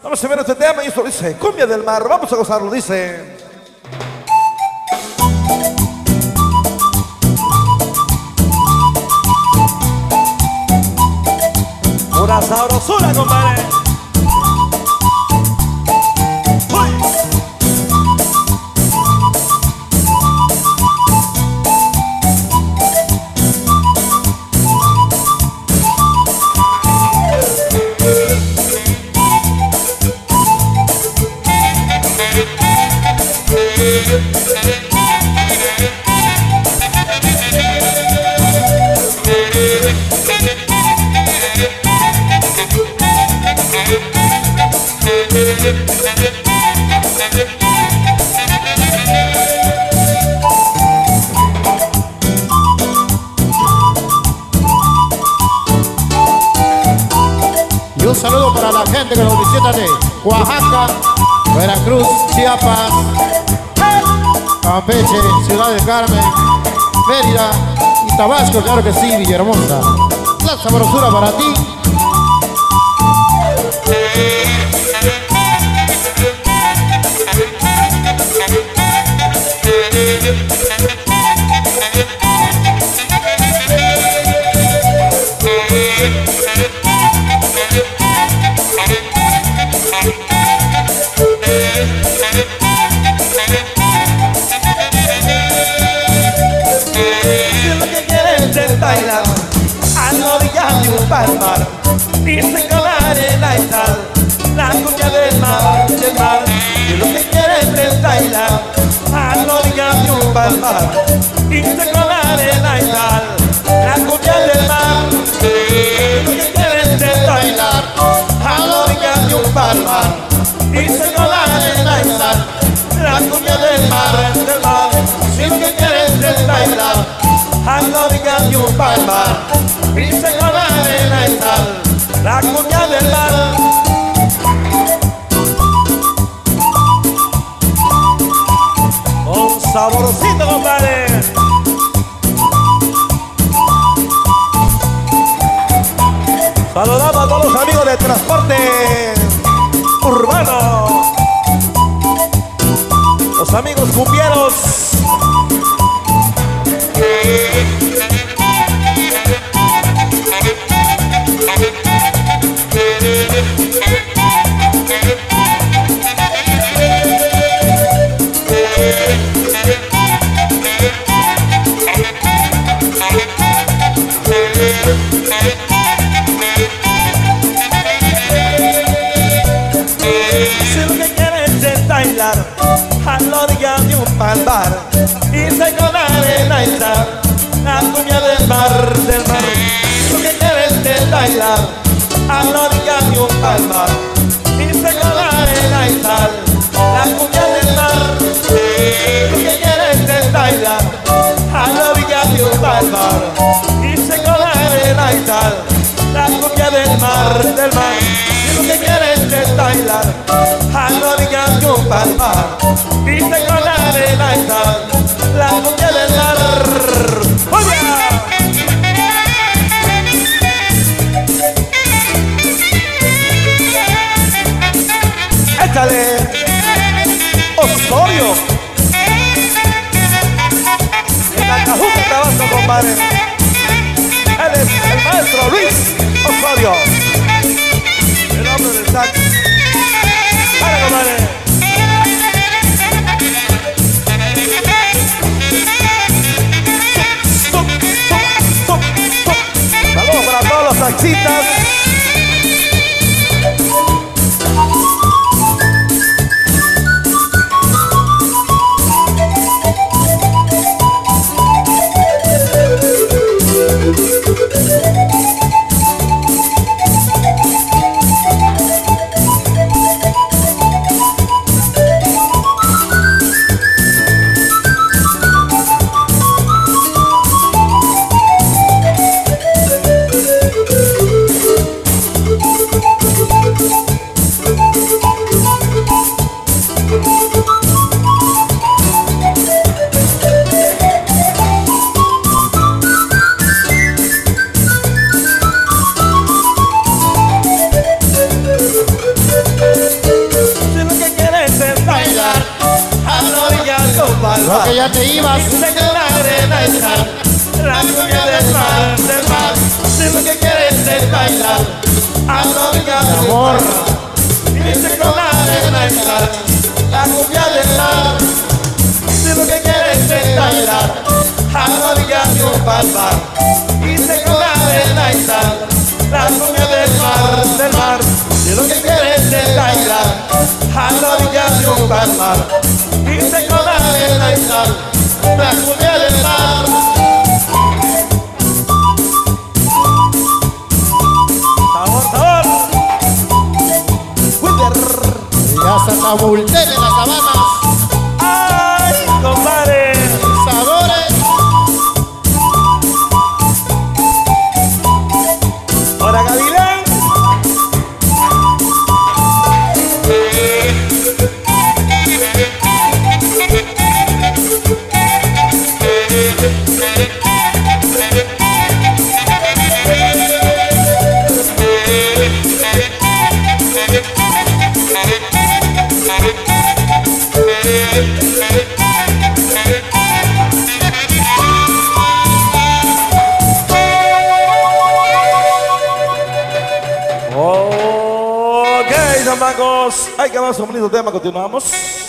Vamos a ver este tema y esto dice Cumbia del Mar, vamos a gozarlo, dice. Pura sabrosura, compadre. Y un saludo para la gente que nos visita de Oaxaca, Veracruz, Chiapas, Campeche, Ciudad del Carmen, Mérida y Tabasco, claro que sí, Villahermosa. La sabrosura para ti. Bailar a la orilla de un palmar y se con la arena y sal, la cumbia del mar, y lo que quieren es bailar a la orilla de un palmar y se con la arena y sal, la cumbia del mar, y lo que quieren es bailar a la orilla de un palmar y se con la arena y sal, la cumbia del mar, si lo que quieren es bailar a la orilla de un palmar, brisa con la arena y sal, la cumbia del mar. Un saborcito, compadre. Saludamos a todos los amigos de transporte urbano, los amigos cumbieros. Si lo que quieres es bailar a la orilla de un palmar y se con arena y sal, la cumbia del mar, Si lo que quieres es bailar a la orilla de un palmar y se con arena y sal, la cumbia del mar. Si lo que quieres es bailar a la orilla de un palmar y se con arena y sal, la cumbia del mar, Si lo que quieres es bailar a la orilla de un palmar y se con arena y sal, la cumbia del mar. ¡Échale! ¡Osorio! En Acajuca, Tabasco, compadre. Él es el maestro Luis Osorio, el hombre del sax. ¡Dale, compadre! Saludos para todos los taxistas. Creo que ya te ibas. Dice que la arena y sal, la cumbia del mar, del mar. Si lo que quieres es bailar, a la orilla del mar. Dice con la arena y sal, la cumbia del mar. Si lo que quieres es bailar, a la orilla de un palmar. Dice con la arena y sal, la cumbia del mar, del mar. Si lo que quieres es bailar, a la orilla de un palmar. Dice con la arena y sal, la cumbia del mar. Sabor, sabor. Ya hasta Tabultel en las sabanas. Ay, compadre. Sabores. Ahora Gavilán. Ok, chamacos. Hay que más un bonito tema, continuamos.